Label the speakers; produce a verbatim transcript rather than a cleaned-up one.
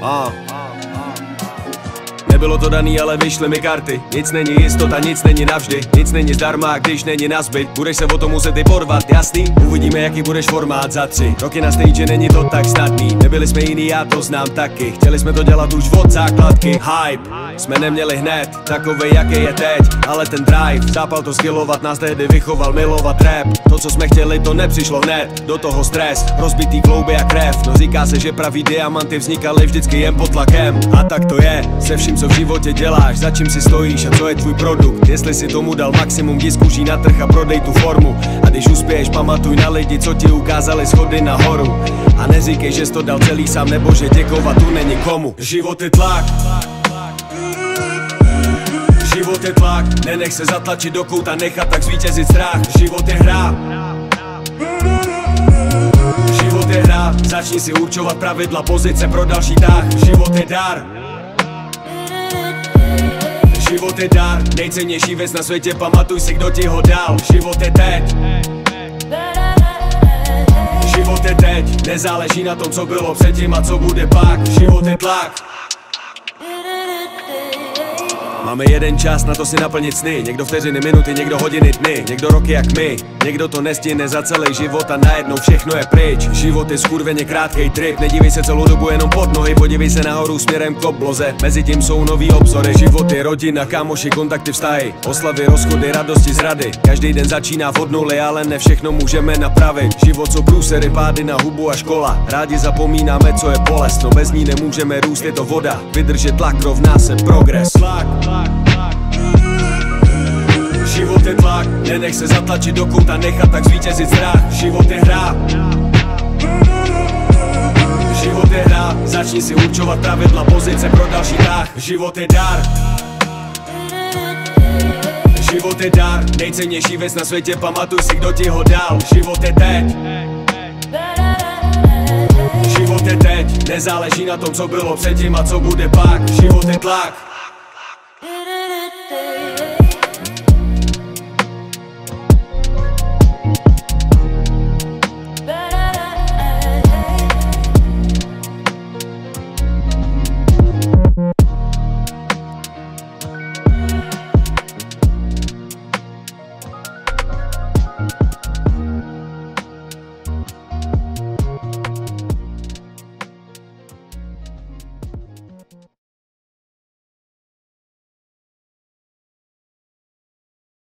Speaker 1: Ah. Nebylo to daný, ale vyšly mi karty. Nic není jistota, nic není navždy. Nic není zdarma, když není nazbyt. Budeš se o to muset i porvat, jasný? Uvidíme, jaký budeš formát za tři roky na stage, není to tak snadný. Nebyli jsme jiný, já to znám taky. Chtěli jsme to dělat už od základky. Hype jsme neměli hned, takovej jaký je teď. Ale ten drive, zápal to skillovat, nás tehdy vychoval milovat rap. To, co jsme chtěli, to nepřišlo hned. Do toho stres, rozbitý klouby a krev. No říká se, že pravý diamanty vznikaly vždycky jen pod tlakem. A tak to je, se vším, co v životě děláš, za čím si stojíš a co je tvůj produkt. Jestli si tomu dal maximum, jdi zkuší na trh a prodej tu formu. A když uspěješ, pamatuj na lidi, co ti ukázali schody nahoru. A neříkej, že jsi to dal celý sám, nebo že děkovat tu není komu. Život je tlak, život je tlak, nenech se zatlačit do kouta, nechat tak zvítězit strach. Život je hra, život je hra, začni si určovat pravidla, pozice pro další tah. Život je dar, život je dar, nejcennější věc na světě, pamatuj si, kdo ti ho dal. Život je teď, život je teď, nezáleží na tom, co bylo předtím a co bude pak. Život je tlak. Máme jeden čas na to si naplnit sny. Někdo vteřiny, minuty, někdo hodiny, dny. Někdo roky jak my, někdo to nestihne za celý život a najednou všechno je pryč. Život je skurveně krátkej trip, nedívej se celou dobu jenom pod nohy. Podívej se nahoru směrem k obloze, mezi tím jsou nový obzory. Život je rodina, kámoši, kontakty, vztahy, oslavy, rozchody, radosti, zrady. Každý den začíná od nuly, ale ne všechno můžeme napravit. Život jsou průsery, pády na hubu a škola. Rádi zapomínáme, co je bolest, no bez ní nemůžeme růst, je to voda. Vydržet tlak rovná se progres. Tlak. Život je tlak, nenech se zatlačit do kouta, nechat tak zvítězit strach. Život je hra, život je hra, začni si určovat pravidla, pozice pro další tah. Život je dar, život je dar, nejcennější věc na světě, pamatuj si, kdo ti ho dal. Život je teď, život je teď, nezáleží na tom, co bylo předtím a co bude pak. Život je tlak.